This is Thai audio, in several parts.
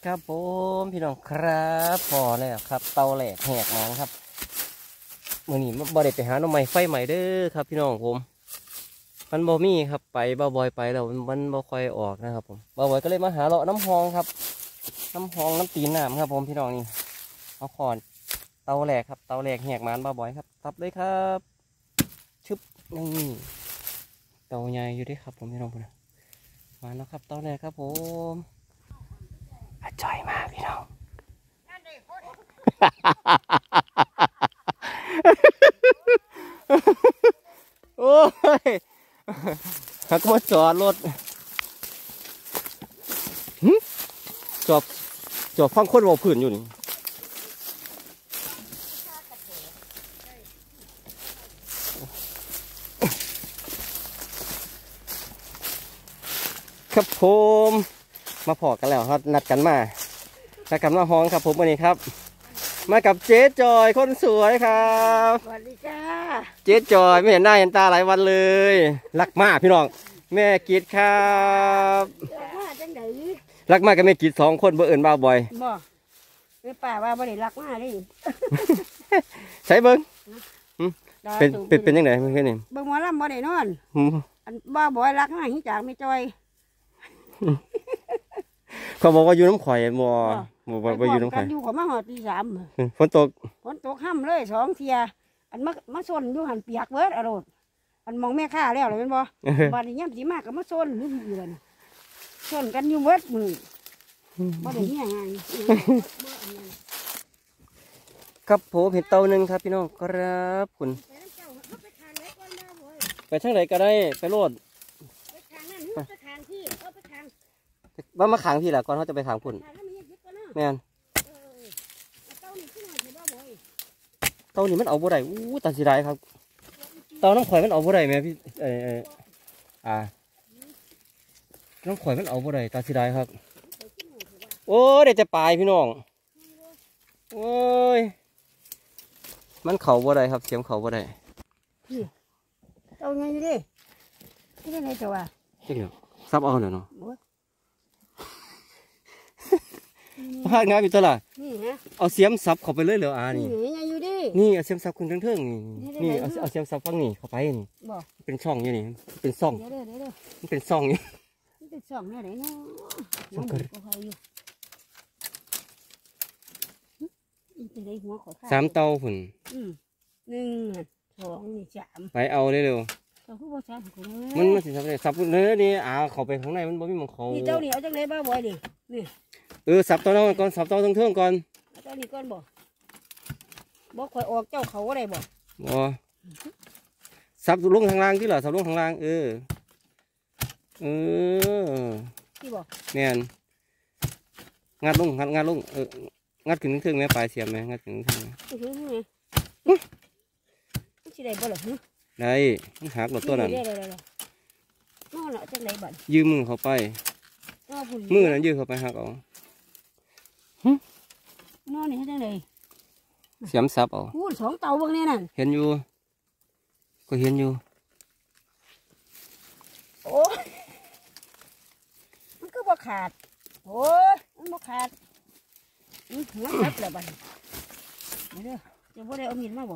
ครับผมพี่น้องครับพอแล้วครับเตาแหลกแหกหนังครับมื่อนี้บ่ได้ไปหาหน่อไม้ไฟใหม่เด้อครับพี่น้องผมมันบ่มีครับไปบ่บ่อยไปแล้วมันบ่ค่อยออกนะครับผมบ่บ่อยก็เลยมาหาเลาะน้ำหองครับน้ำหองน้ำตีนน้ำครับผมพี่น้องนี่เอาขอนเตาแหลกครับเตาแหลกแหกมันบ่บ่อยครับทับเลยครับชึบนี่เตาใหญ่อยู่ด้วยครับผมพี่น้องผมมาแล้วครับเตาแหลกครับผมจ่อยมากพี่น้องโอ้ยหักมาจอดรถจอบฟังคนว่าผื่นอยู่นี่ครับผมมาพอกันแล้วครับนัดกันมาห้องครับผมวันนี้ครับมากับเจ๊จอยคนสวยครับสวัสดีจ้าเจ๊จอยไม่เห็นหน้าเห็นตาหลายวันเลยรักมากพี่น้องแม่กิดครับรักมาจังไดรักมากกับแม่กิด2 คนบ่เอิญบ่าวบ่อยบ่แม่ป้าว่าบ่ได้รักมาดิใช้เบิ้งเป็นยังไงเมื่อกี้นี่เบิ่งหมอลำบ่ได้นอนอันบ่บ่รักมาหิจากไม่จอยเขาบอกว่าอยู่น้ำข่อยบ่ว่าอยู่น้ำข่อยอยู่กับมาหอดตี 3 ฝนตกห้ำเลย2 เที่ยอันมาซนอยู่หันเปียกเบิดอรรถอันมองแม่ข้าแล้วเลยเป็นบ่บ้านนี้ย่ำสีมากกับมาซนอยู่ดีเลยซนกันอยู่เบิดมือบ่ได้เหี้ยไงครับผมเห็นเตาหนึ่งครับพี่น้องครับคุณไปทางไหนก็ได้ไปโลดว่ามาขังพี่แหละก่อนเขาจะไปขังพุ่นแม่นเตานี่มันเอาบ่ได้ตัดสิได้ครับเตาน้ำข่อยมันเอาบ่ได้ไหมพี่น้ำข่อยมันเอาบ่ได้ตัดสิได้ครับโอ้เดี๋ยวจะปลายพี่น้องโอ้ยมันเข่าบ่ได้ครับเสียมเข่าบ่ได้เตาไงดิที่ไหนจะว่าจริงเหรอซับเอาเนาะพลาดงานอยู่ตลาดเอาเสียมซับเข้าไปเลยเหรอนี่นี่เอาเสียมซับขึ้นเทิงนี่เอาเสียมซับฟังนี่เข้าไปนี่เป็นช่องอยู่นี่เป็นซ่องมันเป็นซ่องนี่เป็นซ่องเนี่ยไหนเนาะ 3 เตาหุ่น 1 2 นี่ 3 ไปเอาเร็วมันสิซับได้ซับเนื้อนี่เข้าไปข้างในมันบ่มีมังเขานี่เจ้านี่เอาจังไหนบ้าบ่อยดินี่สับเตาก่อนสับเตาเทิงก่อนเจ้านี่ก่อนบ่ค่อยออกเจ้าเขาอะไรบ่สับลงข้างล่างที่เหรอสับลงข้างล่างที่บ่แม่นงัดลงงัดขึ้นเทิงแม่ปลายเสียมแม่งัดขึ้นเทิงสิได้บ่ล่ะได้หักหลดตัวนั้นนอนละจังไหนบ่ยืมมือเข้าไปมือนั้นยืมเข้าไปหักเอานอนนี่จังไหนเสียมซับเอา 2 เตาบางนี่นั่นเห็นอยู่ก็เห็นอยู่โอ้มันก็บ่ขาดโอ้มันบ่ขาดหัวซับแล้วบ่เด้อจะบ่ได้เอามีดมาบ่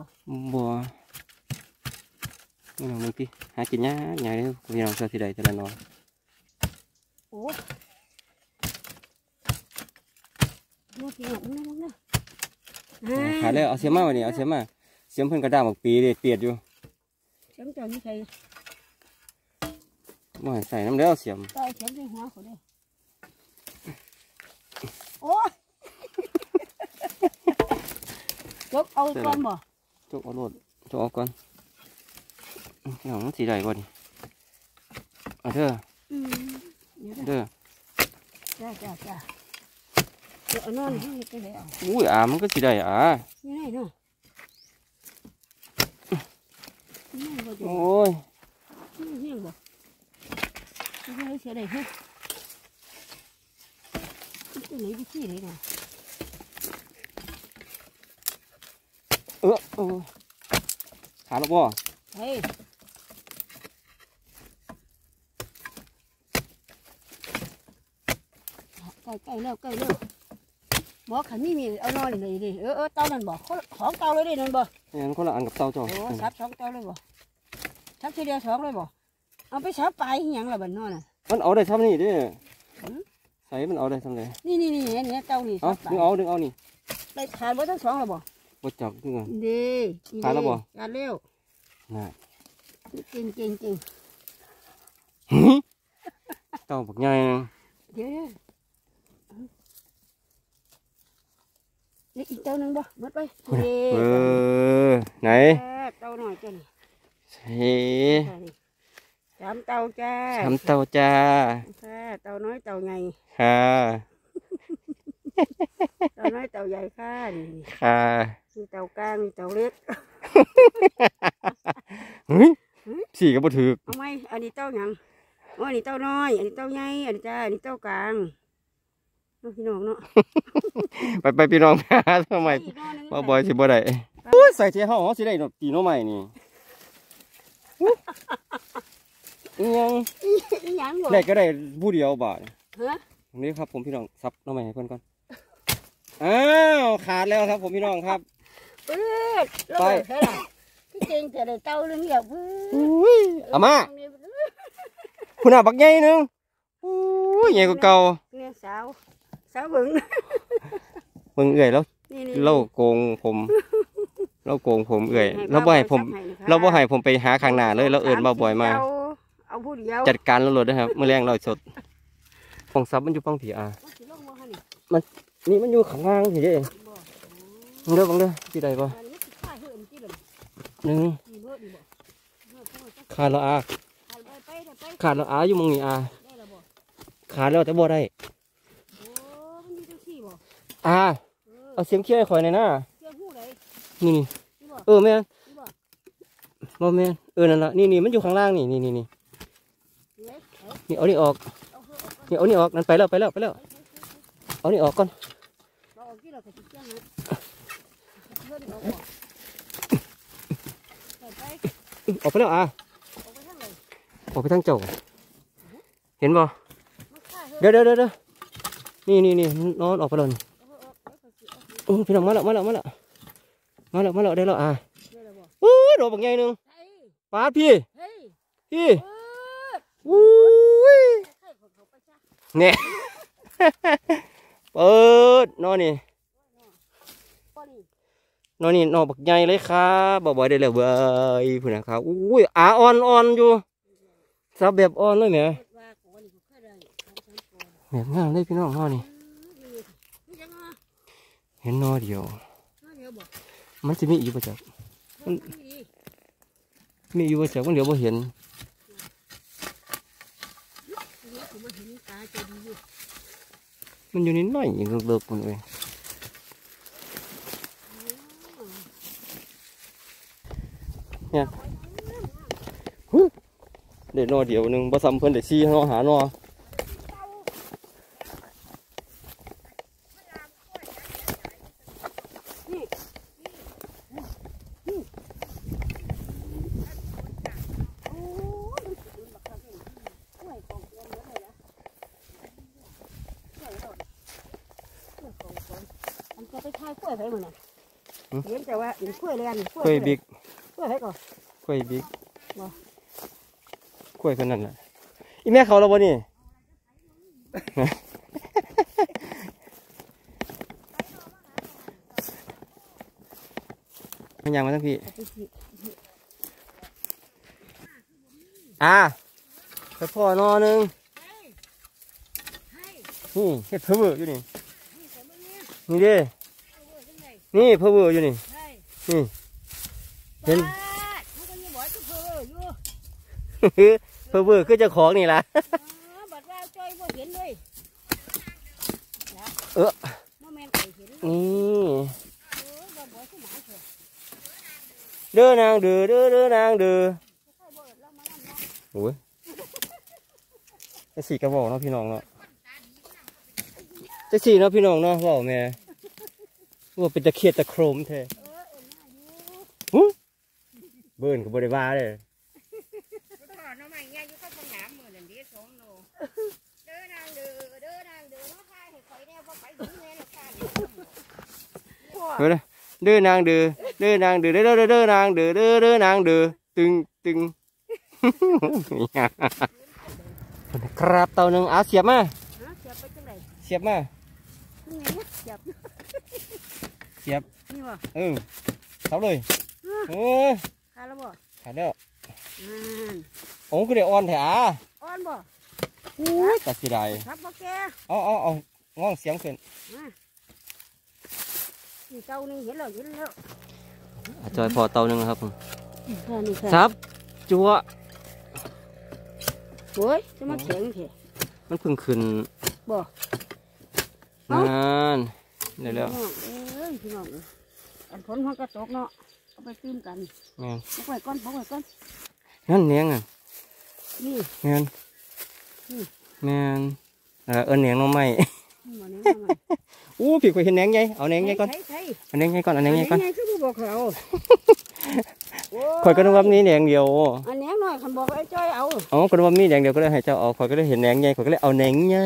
นี่เราเมื่อกี้หากินยากใหญ่เลยพี่น้องเสือสีใดแต่ละนอนโอ้ลูกเสียงนะขาดแล้วเอาเสียมมาวันนี้เอาเสียมมาเสียมเพิ่งกระด้างบอกปีเปียดอยู่เสียมจอยนี่ใครไม่ใส่น้ำแล้วเสียมใส่เสียมในหัวเขาด้วยโอ้จกเอาก่อนบ่จกเอาโลดจกเอาก่อนพี่น้องสีใดก่อนเอาเด้อจ้าเอานอนให้ไปเลยมันก็สีใดนี่ไงเนาะโอ้ยเฮี้ยงบ่เสียดายเฮ้ยตัวไหนไปขี้เลยนะขาดแล้วบ่เฮ้ยใกล้แล้วบอกขันมีเอานอนเลยดิเตานั่นบอกของเตาเลยดินั่นบอกงั้นคนละอันกับเตาจ่อโอ้ซับสองเตาเลยบอกซับทีเดียวสองเลยบอกเอาไปซับไปอย่างละบัดนอนน่ะมันเอาได้ทำนี่ดิใส่มันเอาได้ทำไงนี่เตานี่เอาดึงเอานี่ไปขาดไว้ทั้งสองเลยบอกบ่จับดึงเอาดีขาดแล้วบ่ขาดเร็วน่ะเก่งเตาบักใหญ่เดี๋ยวอีกเตาหนึ่งบ่หมดไปไหนเตาหน่อยจ้ะนี่ใส่สามเตาจ้าทำเตาจ้าเตาน้อยเตาใหญ่ค่ะเตาน้อยเตาใหญ่ค่ะนี่ค่ะมีเตากลางมีเตาเล็กเฮ้ยสี่ก็บ่ถือเอาไหมอันนี้เต้าหยังอันนี้เต้าน้อยอันนี้เต้าใหญ่อันนี้จ้าอันนี้เต้ากลางน้องพี่น้องเนาะไปพี่น้องหาทำไมบ่บ่อยสิบ่ได้ใส่เทียห้องสิได้ตีโนใหม่นี่ยังหยังบ่ได้ก็ได้ผู้เดียวบาทฮะนี่ครับผมพี่น้องซับโนใหม่ให้เพิ่นก่อนอ้าวขาดแล้วครับผมพี่น้องครับไปใช่หรอพี่เก่งแต่ได้เต้าเรื่องเดียวเอามาคุณอาบักใหญ่นึงใหญ่กว่าเก่าเนี่ยสาวบึงเบิ่งเอื่อยแล้วนี่เล่าโกงผมเล่าโกงผมเอื่อยเราบ่ให้ผมไปหาข้างหน้าเลยเราเอิ้นมาบ่อยมาเอาผู้เดียวจัดการแล้วรถนะครับเมื่อแรงเราสดฟองซับมันอยู่ฟังผีนี่มันอยู่ข้างล่างผีเองบังเด้อที่ใดบ่หนึ่งขาดแล้วขาดแล้วอยู่มองนี่ขาดแล้วแต่บ่ได้เอาเสียมเขี้ยวให้ข่อยหน่อยนะนี่แม่บ่แม่นั่นล่ะนี่มันอยู่ข้างล่างนี่เอานี่ออกเอานี่ออกนั่นไปแล้วเอานี่ออกก่อนออกไปแล้วออกไปทางเจ้าเห็นบ่เดี๋ยวนี่นอนออกไปเลยพี่น้องมาแล้วได้แล้วโดดบักใหญ่นึงปาดพี่เนี่ยเปิดนอนนี่นอนบักใหญ่เลยครับบ่อยได้แล้วเว้ยพูดนะครับอ่อนอยู่ซับแบบอ่อนเลยแหมแบบงามเลยพี่น้องนอนนี่เห็นนอเดียวมันจะมีอยู่ประจักมีอยู่ประจักมันเดี๋ยวบ่เห็นมันอยู่นิดหน่อยเลิกๆมันเลยเนี่ยเดี๋ยวนอเดียวนึงผสมเพิ่นเดี๋ยวซี่นอหานอมันจะไปทายกล้วยไปหมดเลยเห็นแต่ว่าเห็นกล้วยแลนกล้วยบิ๊กกล้วยไปก่อนกล้วยบิ๊กกล้วยขนาดนั้นอีแม่เขาเราบ่นี่มันยังมาทั้งพี่ไปพ่อนอนึงนี่เฮ็ดเพื่ออยู่นี่นี่ดินี่เพื่ออยู่นี่นี่เห็นเพื่อคือเจ้าของนี่ล่ะนี่เด้อนางเด้อนางเด้อโอ้ยจะสี่กระบอกเนาะพี่น้องเนาะจะสี่เนาะพี่น้องเนาะบอกแม่ว่าเป็นตะเคียนตะโครมแท้เบิ้ลกับบริวารเลยเด้อเด้อนางเด้อเด้อนางเด้อเด้อเด้อเด้อนางเด้อเด้อเด้อนางเด้อตึงตึงครับเตาหนึ่งเอาเสียบมาเสียบไปจังไหนเสียบมานี่ไงเสียบเสียบนี่บ่เท่าเลยขาดแล้วบ่ขาดแล้วอ่าก็ได้อ่อนแถะอ่อนบ่ตัดสิได้ครับบ่แกเอาง้องเสียงขึ้นนี่เตาหนึ่งเห็นแล้วจอยพอเตาหนึ่งครับผมนี่ค่ะซับจัวโอ้ยจะมาแข็งเถอะมันเพิ่งขึ้นบ่นานเดี๋ยวแล้วพี่น้องอันฝนมันก็ตกเนาะเอาไปตื้มกันแม่นพกไว้ก่อนพกไว้ก่อนนั่นเนียงอ่ะนี่แม่นแม่นเนียงน้องไม้บ่นี่มาอู้พี่เคยเห็นแหนงไงเอาแหนงไงก่อนใช่เอาแหนงไงก่อนเอาแหนงไงก่อนอันนี้คือบ่บอกเขาข่อยก็นึกว่ามีแหนงเดียวอันนี้หน่อยคันบอกไอ้จ้อยเอาอ๋อก็นึกว่ามีแหนงเดียวก็เลยให้เจ้าเอาข่อยก็เลยเห็นแหนงไงข่อยก็เลยเอาแหนงไง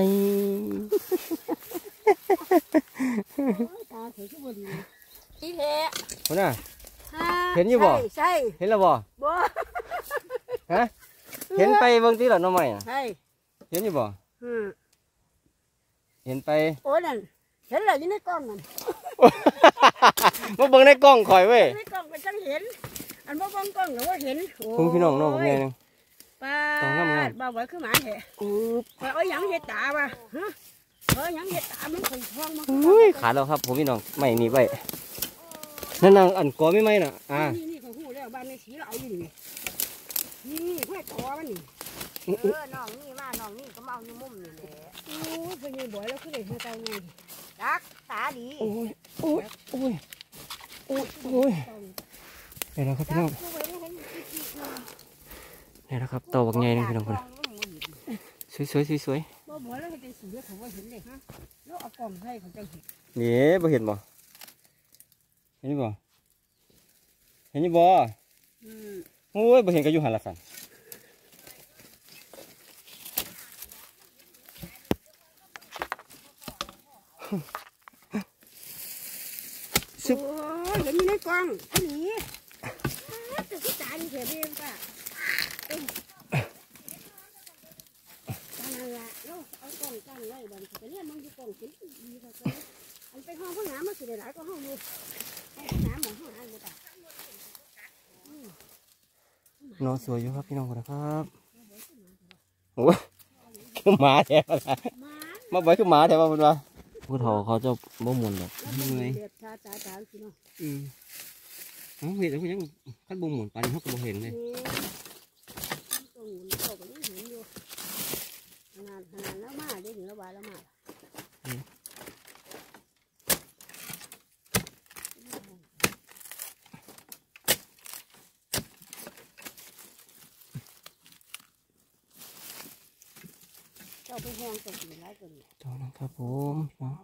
ตาเสียทุกวันเลยอีแท้คนน่ะ เห็นอยู่บ่ใช่เห็นแล้วบ่บ่ฮะเห็นไปเบิ่งตีหรอน้องใหม่ใช่เห็นอยู่บ่ เห็นไปโอ้นั่นเห็นเลยอยู่ในกล้องนั่นมาเบิ่งในกล้องข่อยเว้ยในกล้องก็จังเห็นอันบ่เบิ่งกล้องก็ว่าเห็นคุณพี่น้องน้องผมไงนึงป้าต้องงามๆบ่ไว้คือหมาแท้ไปเอาหยังเฮ็ดตาบ่ฮะเอาหยังเฮ็ดตามันคงท้องมันอุ้ยขาดแล้วครับผมพี่น้องไม่หนีไปนั่นนางอันกอไม่ไหมน่ะนี่เขาฮู้แล้วบ้านในสีเราเอาอยู่นี่เพื่อตัวมันนี่น้องนี่มาน้องนี่ก็มาเอาอยู่มุมนี่แหละโอ้ยเพิ่นยังบ่อยแล้วคือได้เฮ็ดเตาไงจักตาดีโอ้ยเดี๋ยวนะครับพี่น้องเดี๋ยวนะครับเต่าบักใหญ่นึงพี่น้องคนสวยบ่บ่แล้วเป็นสีเขาว่าเห็นเลยฮะแล้วเอากล่องให้เขาจังเห็นนี่บ่เห็นบ่เห็นบ่เห็นบ่โอ้ยบ่เห็นก็อยู่หันละสันโอ้ยเห็นอยู่ในกล่องอันนี้จะสิตาดีเถอะเด้ป่ะนั่นล่ะแล้วเอากล่องตั้งไว้บัดนี้เนี่ยมันอยู่กล่องกินดีค่ะอันไปห้องผู้หามาสิได้หลายก็ห้องอยู่ห้องผู้หาหมองห้องอันบ่ตานอนสวยอยู่ครับพี่น้องคนนะครับโอ้ยคือหมาแถวละมาไว้คือหมาแถวมาเป็นว่าผู้เฒ่าเขาจะบ่หมุนแบบเหนื่อยเห็นแล้วยังขั้นบ่หมุนปานนี้เขาก็บ่เห็นเลยแล้วมาได้ถึงแล้ววายแล้วมาเจ้าไปห้องตัวกี่ไรตัวนี้เจ้านะครับผม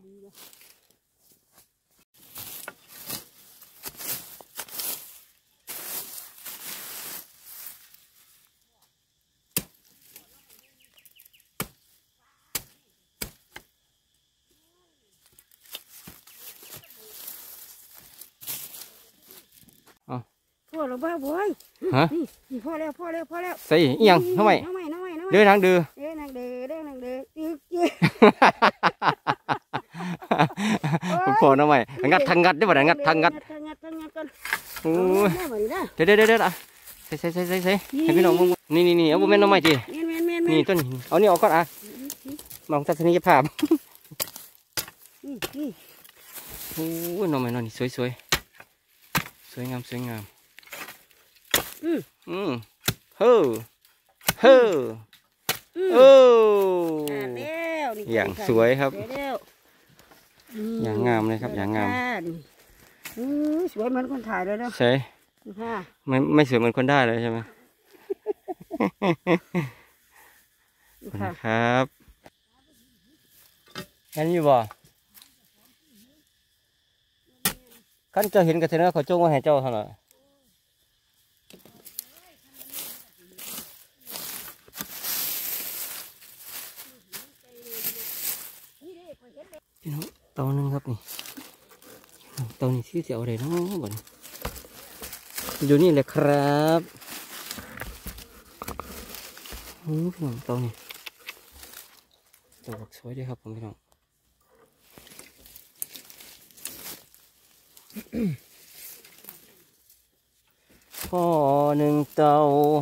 พ่อเราบ้าบ่อยนี่พ่อแล้วใส่อีหยังทำไมเดินทางดื้อพ่อทำไมงัดทางงัดได้ป่ะงัดทางงัดโอ้ยเดี๋ยวใส่ให้พี่น้องมึงนี่เอาบุ้มแม่น้องใหม่จีนี่ต้นเอานี่ออกก่อนอ่ะมองทัศนียภาพโอ้ยน้องใหม่น้องนี่สวยงามอย่างสวยครับอย่างงามเลยครับอย่างงามสวยเหมือนคนถ่ายเลยนะใช่ไม่สวยเหมือนคนได้เลยใช่ไหมครับงั้นอยู่บ่ขั้นเจ้าเห็นกันเถอะนะเขาจ้องว่าให้เจ้าเท่าไหร่พี่น้องตัวนึงครับนี่ตอนนี้ที่จะเอาอะไรเนาะบ่นอยู่นี่แหละครับพี่น้องตอนนี้ดอกสวยดีครับผมพี่น้องพ่อหนึ่งเตา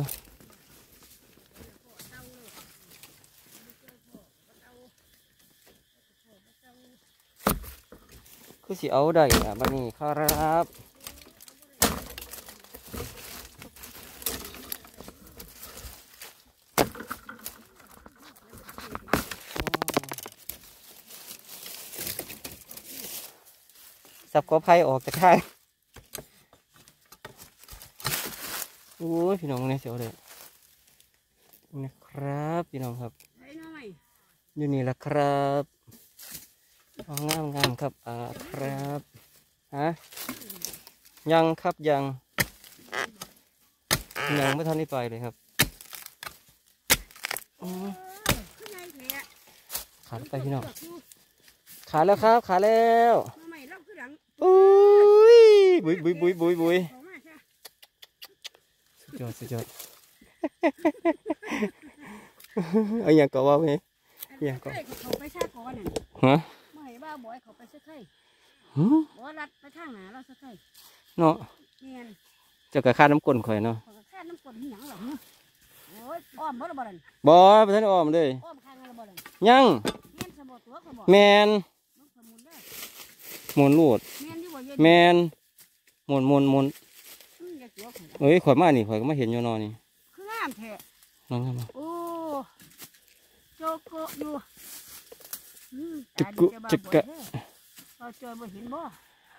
คือสิเอาได้อะบัดนี้ครับสับกอไผ่ออกจากข้างโอ้ยพี่น้องเนี่ยเสียวเลยนะครับพี่น้องครับอยู่นี่แหละครับงามงามครับครับฮะยังครับยังไม่ทันได้ไปเลยครับขาดไปพี่น้องขาดแล้วครับขาดแล้วอุ้ยบุยสุดยอดเอาอย่างก็ว่าไหมอย่างก็เขาไปชาก่อนน่ะฮะไม่ให้บ้าบ่อยเขาไปสักไข่บ่รัดไปทางหนาเราสักไข่เนาะเจ้ากระค่าน้ำก้นข่อยเนาะค่าน้ำก้นที่หยังหรอโอ้ยอ้อมบ่ละบ่ล่ะบ่ไปท่านอ้อมเลยอ้อมข้างละบ่ล่ะยังแมนหมุนลูดแมนหมุนเอ้ยข่อยมานี่ข่อยก็มาเห็นอยู่นอนนี่คืองามแท้น้องงามโอ้โจโกอยู่จิกกะเราเจอบ่เห็นบ่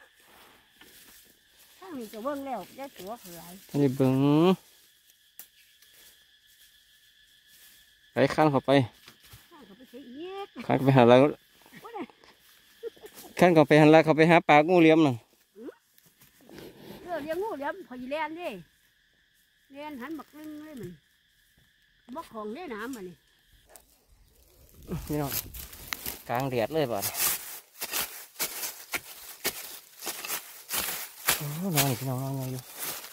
ทางนี้จะเบิ่งแล้วยายตัวหลายอันนี้เบิ่งไปข้างเข้าไปข้างไปหาแล้วข้างเข้าไปหันละเขาไปหาปลางูเหลี่ยมน่ะเลี้ยงงูเหลี่ยมพอยแล่นดิแล่นหันบักลึงเลยมันบักของได้น้ำมันนี่เนาะกลางแดดเลยบ่นอนพี่น้องนอนอยู่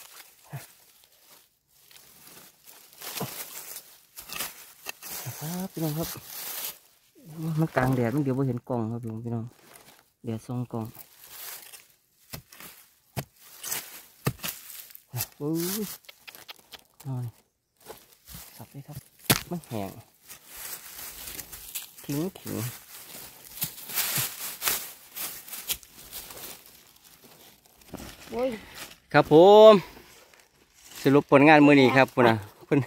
ครับพี่น้องครับมันกลางแดดมันเดี๋ยวไ่เห็นกล่องครับพี่น้องแดดส่องกล่องนอนสับเลยครับมันแห้งขิงครับผมสรุปผลงานมือนี้ครับคุณนะคุณ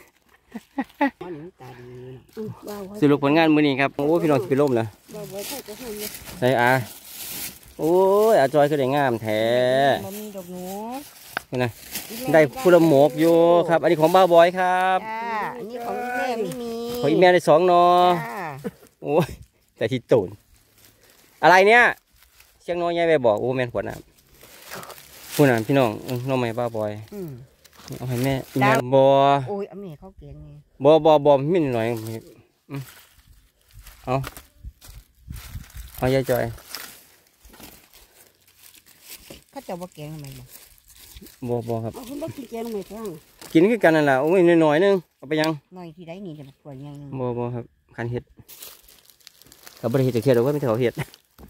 สรุปผลงานมือนี้ครับโอ้พี่น้องจะไปล่มนะใช่โอ้ยจอยคือได้งามแท้นะได้พุละหมกอยู่ครับอันนี้ของบ้าบอยครับอันนี้ของแม่ไม่มีของอีแม่ได้2 นอโอ้ยแต่ที่ตูนอะไรเนี่ยเชียงน้อยใหญ่ไปบอกโอ้แม่นขวดน้ำพูดน่ะพี่น้องน้องใหม่บ้าบอยเอาให้แม่อีแม่บอโอ้ยแม่เขาเก่งไงบอมินหน่อยเอายายจอยเขาจะบอกแกงทำไมบอครับคุณบอกกินแกงทำไมทั้งกินคือกันนั่นแหละโอ้ยหน่อยนึงเอาไปยังหน่อยที่ได้นี่จะปวดยังบอครับคันเห็ดเขาบริเห็ดจะเทียดหรือว่าไม่เขาเห็ด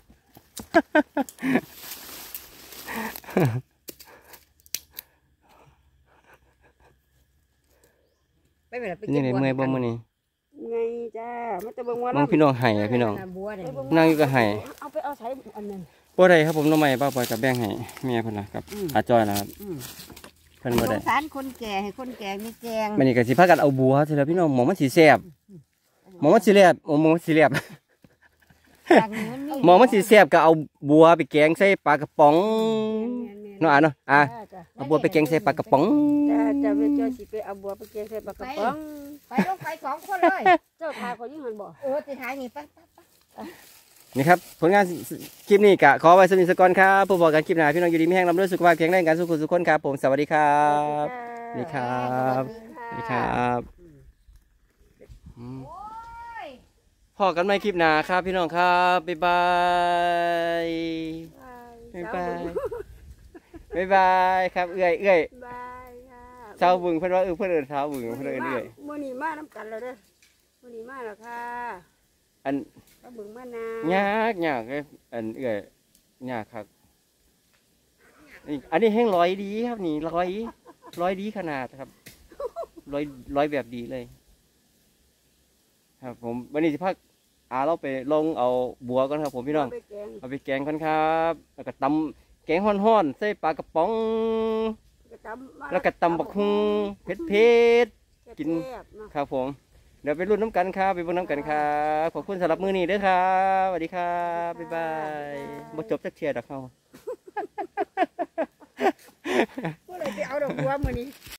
นี่เลยเมื่อยบ่มื้อนี้ไงจ้าไม่จะเบิ่งว่าน้องพี่น้องไห้พี่น้องนั่งอยู่ก็ไห้เอาไปเอาใช้อันนั้นบ่ได้ครับผมน้องใหม่ป้าปอยกับแบ่งให้เมียเพิ่นล่ะครับจอยนะครับเพิ่นบ่ได้สงสารคนแก่ให้คนแก่มีแกงมื้อนี้ก็สิพากันเอาบัวสิล่ะพี่น้องหมองมันสิแซ่บหมองมันสิแซ่บหมองมันสิแซ่บหมองมันสิแซ่บก็เอาบัวไปแกงใส่ปลากระป๋องเนาะเนาะเอาบัวไปแกงใส่ปลากระป๋องจะไปเจอสิไปเอาบัวไปแกงใส่ปลากระป๋องไปลงไป2 คนเลยเจ้าทายเขายิ่งหันบ่สิทายนี่ไปนี่ครับผลงานคลิปนี้กะขอไว้สนิทสกอนครับผู้บอกกันคลิปหน้าพี่น้องอยู่ดีมีแห้งลำด้วยสุขภาพแข็งแรงกันสุขคนครับผมสวัสดีครับสวัสดีครับสวัสดีครับพอกันไหมคลิปหน้าครับพี่น้องครับบ๊ายบายบ๊ายบายบ๊ายบายครับเอื้อยบายค่ะชาวบึงเพิ่นว่าเพิ่นเอิ้นชาวบึงเพิ่นเอิ้นเอื้อยมื้อนี้มาน้ำกันแล้วเด้อมื้อนี้มาแล้วค่ะอันกระเบึงมานายากเลยอันเอื้อยยากครับอันนี้แห้งร้อยดีครับนี่ร้อยดีขนาดครับร้อยแบบดีเลย ครับผมวันนี้สิพักเราไปลงเอาบัวก่อนครับผมพี่น้องเาไปแกงเอาไปแกงก่อนครับแล้วก็ตำแกงฮ้อนๆใส่ปลากระป๋อง แล้วก็ตำบักฮุงเผ็ดกินแซ่บๆเนาะครับผมเดี๋ยวไปรุ่นน้ำกันครับไปเบิ่งน้ำกันครับขอบคุณสำหรับมื้อนี้เด้อครับสวัสดีครับบ๊ายบายบ่จบจักเที่ยดอกเฮาเมื่อไหรไปเอาดอกบัวมื้อนี้